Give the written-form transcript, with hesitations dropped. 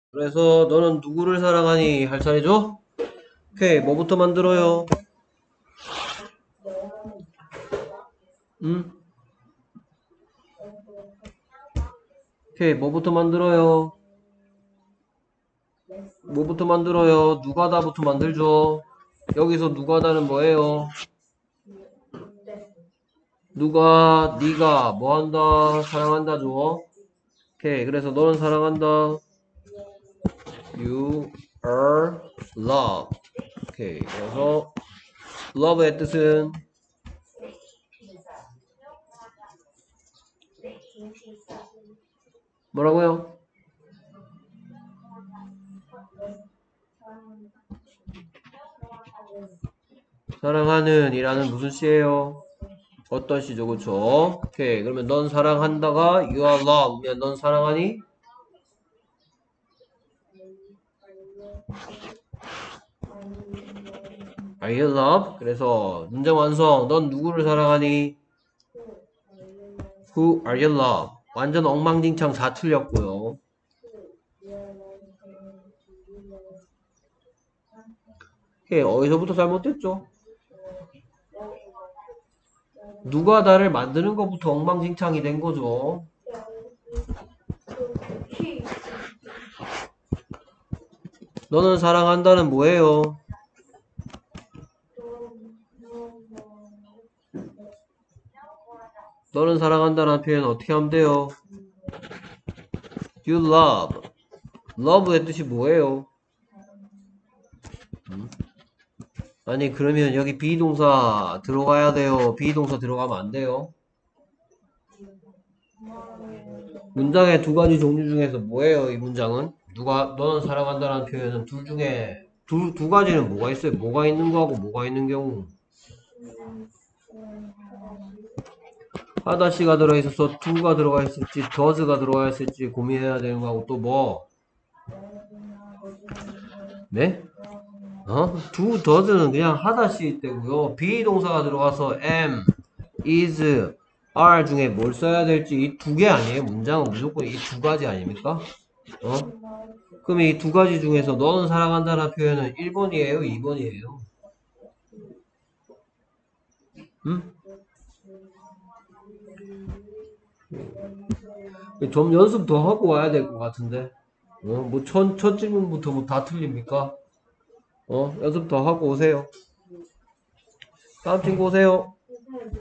그래서 너는 누구를 사랑하니? 할 차례죠? 오케이, 뭐부터 만들어요? 응? 오케이, 뭐부터 만들어요? 뭐부터 만들어요? 누가다부터 만들죠. 여기서 누가다는 뭐예요? 누가, 네가 뭐 한다? 사랑한다죠. 오케이, 그래서 너는 사랑한다. You are loved. 오케이, 그래서 love의 뜻은 뭐라고요? 사랑하는 이라는 무슨 시예요? 어떤 시죠, 그쵸? 오케이, 그러면 넌 사랑한다가 you are loved. 넌 사랑하니? Are you loved? 그래서 문장 완성. 넌 누구를 사랑하니? Who are you loved? 완전 엉망진창 다 틀렸고요. 오케이, 어디서부터 잘못됐죠? 누가 나를 만드는 것부터 엉망진창이 된 거죠. 너는 사랑한다는 뭐예요? 너는 사랑한다는 표현 어떻게 하면 돼요? You love. love의 뜻이 뭐예요? 아니 그러면 여기 비동사 들어가야 돼요? 비동사 들어가면 안 돼요? 문장의 두 가지 종류 중에서 뭐예요? 이 문장은? 너는 사랑한다는 표현은 둘 중에 두 가지는 뭐가 있어요? 뭐가 있는 거하고 뭐가 있는 경우? 하다시가 들어있어서 to가 들어가 있을지 does가 들어가 있을지 고민해야 되는 거하고 또 뭐? 네? do, does는 그냥 하다시 때고요. 비동사가 들어가서 am, is, are 중에 뭘 써야 될지 이 두 개 아니에요? 문장은 무조건 이 두 가지 아닙니까? 그럼 이 두 가지 중에서 너는 사랑한다는 표현은 1번이에요? 2번이에요? 음? 좀 연습 더 하고 와야 될 것 같은데. 뭐 첫 질문부터 뭐 다 틀립니까? 연습 더 하고 오세요. 다음 친구 오세요.